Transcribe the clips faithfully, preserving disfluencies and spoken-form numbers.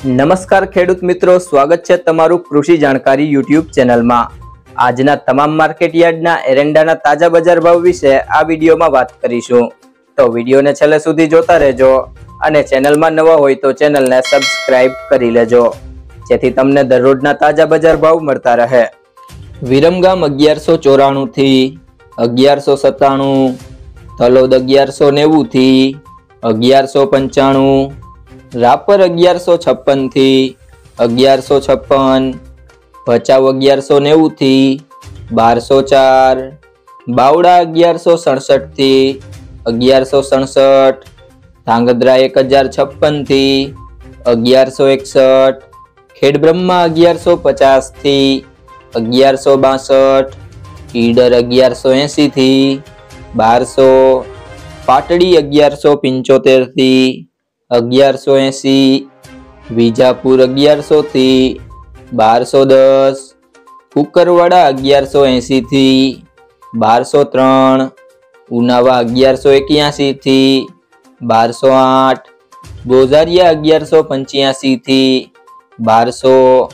નમસ્કાર ખેડૂત મિત્રો, સ્વાગત છે તમારું કૃષિ જાણકારી યુટ્યુબ ચેનલમાં। આજના તમામ માર્કેટ યાર્ડના એરંડાના તાજા બજાર ભાવ વિશે આ વિડીયોમાં વાત કરીશું, તો વિડીયોને છેલ્લે સુધી જોતા રહેજો અને ચેનલમાં નવા હોય તો ચેનલને સબસ્ક્રાઇબ કરી લેજો, જેથી તમને દરરોજના તાજા બજાર ભાવ મળતા રહે। વિરમગામ અગિયારસો ચોરાણું થી અગિયારસો સત્તાણું, તલોદ અગિયારસો નેવું થી અગિયારસો પંચાણું, રાપર અગિયારસો છપ્પન થી અગિયારસો છપ્પન, ભચાઉ અગિયારસો નેવું થી બારસો ચાર, બાવડા અગિયારસો સડસઠ થી અગિયારસો સડસઠ, ધાંગધ્રા એક હજાર છપ્પન થી અગિયારસો એકસઠ, ખેડબ્રહ્મા અગિયારસો પચાસ થી અગિયારસો બાસઠ, ઈડર અગિયારસો એસી થી બારસો, પાટડી અગિયારસો પંચોતેર થી અગિયારસો એસી, વિજાપુર અગિયારસો થી બારસો દસ, કુકરવાડા અગિયારસો એસી થી બારસો ત્રણ, ઉનાવા અગિયારસો એક્યાસી થી બારસો આઠ, બોઝારિયા અગિયારસો પંચ્યાસી થી બારસો,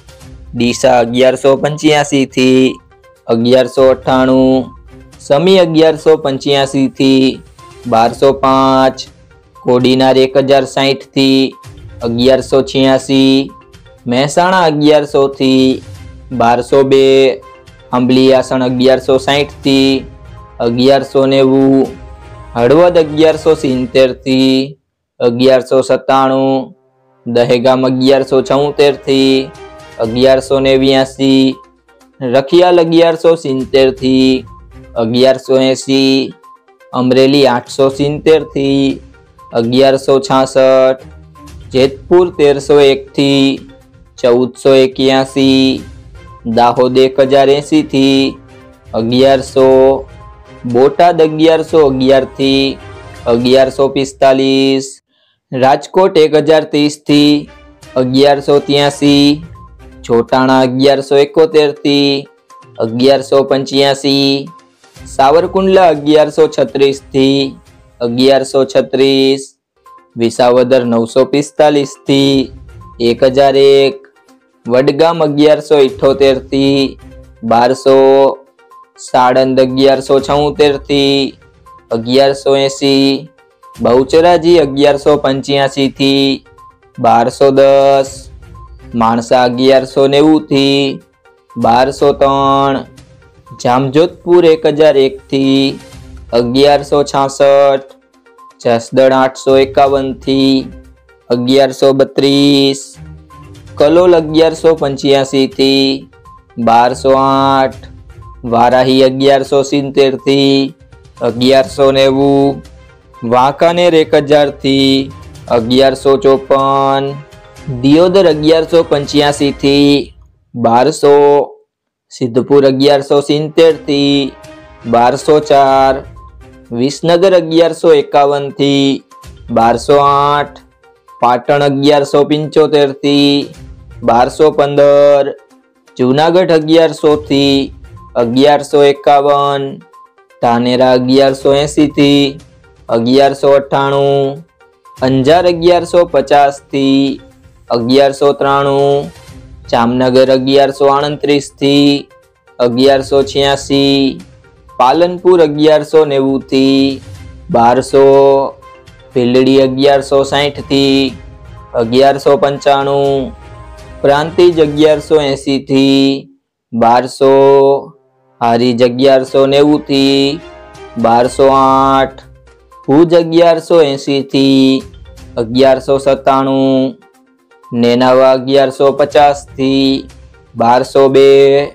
ડીસા અગિયારસો પંચ્યાસી થી અગિયારસો અઠ્ઠાણું, સમી અગિયારસો પંચ્યાસી થી બારસો પાંચ, કોડીનાર એક હજાર સાઠ થી અગિયારસો છ્યાસી, મહેસાણા અગિયારસો થી બારસો બે, આંબલીયાસણ અગિયારસો સાઠ થી અગિયારસો નેવું, હળવદ અગિયારસો સિત્તેર થી અગિયારસો સત્તાણું, દહેગામ અગિયારસો છોતેર થી અગિયારસો નેવ્યાસી, રખિયાલ અગિયારસો સિત્તેર થી અગિયારસો એસી, અમરેલી આઠસો સિત્તેર થી અગિયારસો છાસઠ, જેતપુર તેરસો એક થી ચૌદસો એક્યાસી, દાહોદ એક હજાર એસી થી અગિયારસો, બોટાદ અગિયારસો અગિયાર થી અગિયારસો પિસ્તાલીસ, રાજકોટ એક હજાર ત્રીસ થી અગિયારસો ત્યાસી, જોટાણા અગિયારસો એકોતેર થી અગિયારસો પંચ્યાસી, સાવરકુંડલા અગિયારસો છત્રીસ થી અગિયારસો છત્રીસ, વિસાવદર નવસો પિસ્તાલીસ થી એક હજાર એક, વડગામ અગિયારસો ઇઠોતેર થી બારસો, સાણંદ અગિયારસો છોતેર થી અગિયારસો એસી, બહુચરાજી અગિયારસો પંચ્યાસી થી બારસો દસ, માણસા અગિયારસો નેવું થી બારસો ત્રણ, જામજોધપુર એક હજાર એક થી અગિયારસો છાસઠ, જસદણ આઠસો એકાવન થી અગિયારસો બત્રીસ, કલોલ અગિયારસો પંચ્યાસી થી બારસો આઠ, વારાહી અગિયારસો સિત્તેર થી અગિયારસો નેવું, વાંકાનેર એક હજાર થી અગિયારસો ચોપન, દિયોદર અગિયારસો પંચ્યાસી થી બારસો, સિદ્ધપુર અગિયારસો સિત્તેર થી બારસો ચાર, વિસનગર અગિયારસો એકાવન થી બારસો આઠ, પાટણ અગિયારસો પંચોતેર થી બારસો પંદર, જુનાગઢ અગિયારસો થી અગિયારસો એકાવન, ધાનેરા અગિયારસો એસી થી અગિયારસો અઠ્ઠાણું, અંજાર અગિયારસો પચાસ થી અગિયારસો ત્રાણું, જામનગર અગિયારસો આડત્રીસ થી અગિયારસો છ્યાસી, પાલનપુર અગિયારસો નેવું થી બારસો, ભીલડી અગિયારસો સાઠ થી અગિયારસો પંચાણું, પ્રાંતિજ અગિયારસો એસી થી બારસો, હારીજ અગિયારસો નેવું થી બારસો આઠ, ભુજ અગિયારસો એસી થી અગિયારસો સત્તાણું, નેનાવા અગિયારસો પચાસ થી બારસો બે,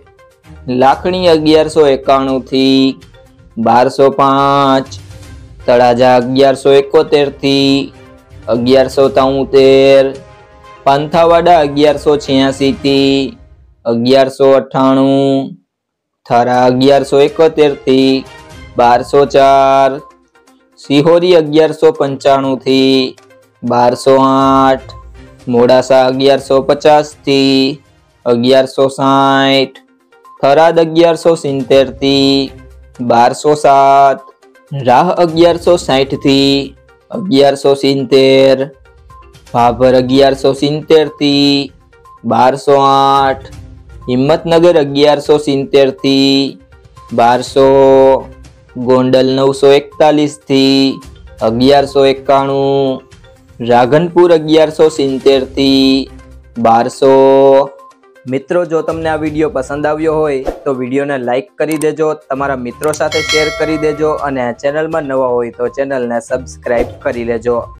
લાખણી અગિયારસો એકાણું થી બારસો પાંચ, તળાજા અગિયારસો એકોતેર થી અગિયારસો તોતેર, પાંથાવાડા અગિયારસો છ્યાસી થી અગિયારસો અઠ્ઠાણું, થરા અગિયારસો એકોતેર થી બારસો ચાર, સિહોરી અગિયારસો પંચાણું થી બારસો આઠ, મોડાસા અગિયારસો પચાસ થી અગિયારસો સાઠ, થરાદ અગિયારસો સિત્તેર થી બારસો સાત, રાહ અગિયારસો સાઠ થી અગિયારસો સિત્તેર, ભાભર અગિયારસો સિત્તેર થી બારસો આઠ, હિંમતનગર અગિયારસો સિત્તેર થી બારસો, ગોંડલ નવસો એકતાલીસ થી અગિયારસો એકાણું, રાધનપુર અગિયારસો સિત્તેર થી બારસો। મિત્રો, જો તમને આ વિડીયો પસંદ આવ્યો હોય તો વિડીયોને લાઈક કરી દેજો, તમારા મિત્રો સાથે શેર કરી દેજો અને ચેનલમાં નવા હોય તો ચેનલને સબસ્ક્રાઇબ કરી લેજો।